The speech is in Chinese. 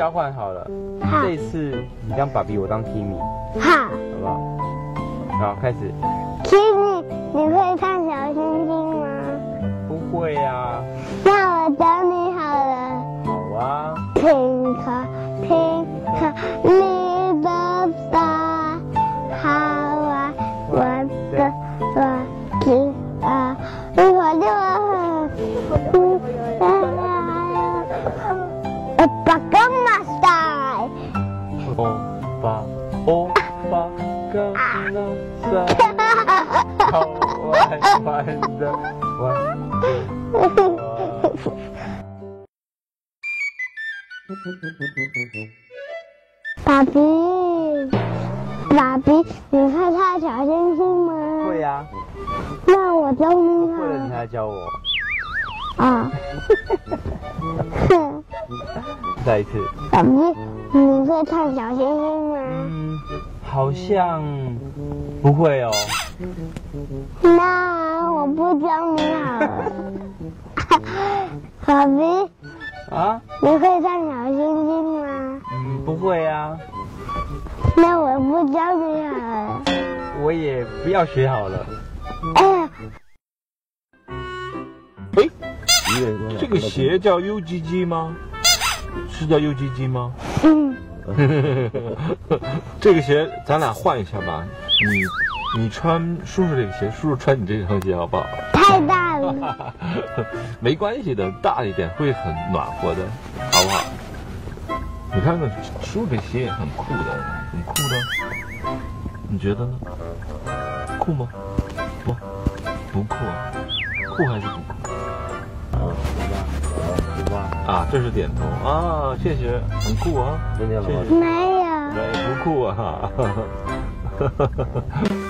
交换好了。 好， 这一次你当爸比，我当 Timmy， 好。 好不好？好，开始。 Timmy，你会看小星星吗？ 不会呀。 那我教你好了。 好啊。 Pink, pink, little star, how I wonder what you are。一会儿就把干嘛塞？ 欧巴，欧巴，干嘛塞？好玩玩的玩。 爸比，爸比，你会看小星星吗？ 会呀。 那我教你好。 会了你还教我。 啊。 再一次。 爸比，你会看小星星吗？ 好像不会哦。 那我不教你好了。爸比。 啊？ 你会看小星星吗？ 不会啊。 那我不教你好了。 我也不要学好了。 哎，这个鞋叫 UGG 吗？是叫 UGG 吗？这个鞋咱俩换一下吧，你穿叔叔这个鞋，叔叔穿你这双鞋好不好？ 太大了。 没关系的，大一点会很暖和的，好不好？你看看叔叔这鞋也很酷的，很酷的，你觉得呢？酷吗？不酷啊，酷还是不酷？啊，这是点头啊，谢谢，很酷啊，谢谢。 没有。 不酷啊。